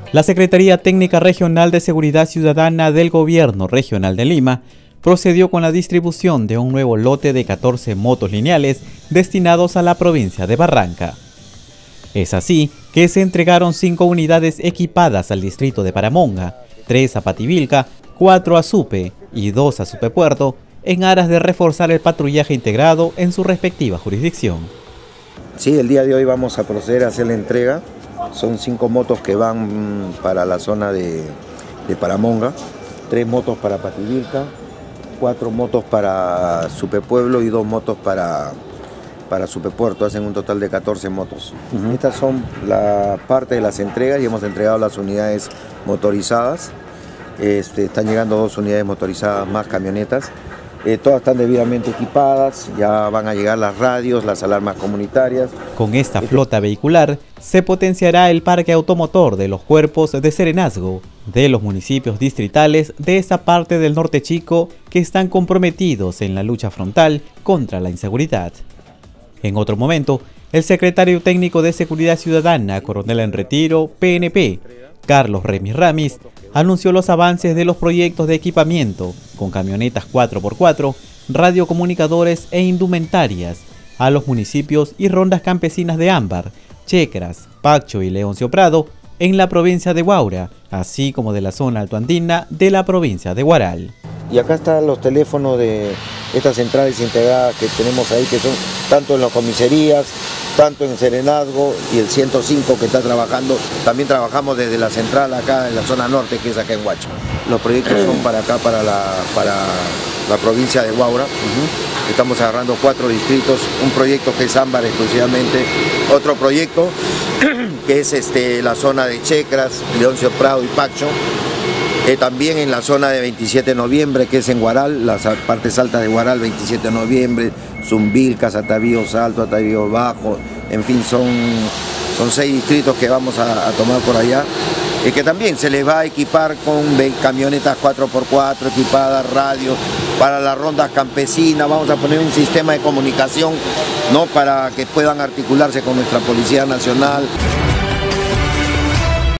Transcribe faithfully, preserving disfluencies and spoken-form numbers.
La Secretaría Técnica Regional de Seguridad Ciudadana del Gobierno Regional de Lima procedió con la distribución de un nuevo lote de catorce motos lineales destinados a la provincia de Barranca. Es así que se entregaron cinco unidades equipadas al distrito de Paramonga, tres a Pativilca, cuatro a Supe y dos a Supe Puerto, en aras de reforzar el patrullaje integrado en su respectiva jurisdicción. Sí, el día de hoy vamos a proceder a hacer la entrega. Son cinco motos que van para la zona de, de Paramonga, tres motos para Pativilca, cuatro motos para Supe Pueblo y dos motos para, para Supe Puerto. Hacen un total de catorce motos. Uh-huh. Estas son la parte de las entregas y hemos entregado las unidades motorizadas. Este, están llegando dos unidades motorizadas más camionetas. Eh, todas están debidamente equipadas, ya van a llegar las radios, las alarmas comunitarias. Con esta flota vehicular se potenciará el parque automotor de los cuerpos de serenazgo de los municipios distritales de esta parte del norte chico que están comprometidos en la lucha frontal contra la inseguridad. En otro momento, el secretario técnico de Seguridad Ciudadana, coronel en retiro, P N P, Carlos Remis Ramis, anunció los avances de los proyectos de equipamiento con camionetas cuatro por cuatro, radiocomunicadores e indumentarias a los municipios y rondas campesinas de Ámbar, Checras, Pacho y Leoncio Prado en la provincia de Huaura, así como de la zona altoandina de la provincia de Huaral. Y acá están los teléfonos de estas centrales integradas que tenemos ahí, que son tanto en las comisarías, tanto en Serenazgo y el ciento cinco que está trabajando. También trabajamos desde la central acá en la zona norte, que es acá en Huacho. Los proyectos son para acá, para la, para la provincia de Huaura. Uh-huh. Estamos agarrando cuatro distritos, un proyecto que es Ámbar exclusivamente, otro proyecto que es este, la zona de Checras, Leoncio Prado y Pacho. Eh, también en la zona de veintisiete de noviembre, que es en Huaral, las partes altas de Huaral, veintisiete de noviembre, Zumbilcas, Atavíos Alto, Atavíos Bajo, en fin, son, son seis distritos que vamos a, a tomar por allá, y eh, que también se les va a equipar con camionetas cuatro por cuatro, equipadas, radios, para las rondas campesinas. Vamos a poner un sistema de comunicación, ¿no?, para que puedan articularse con nuestra Policía Nacional.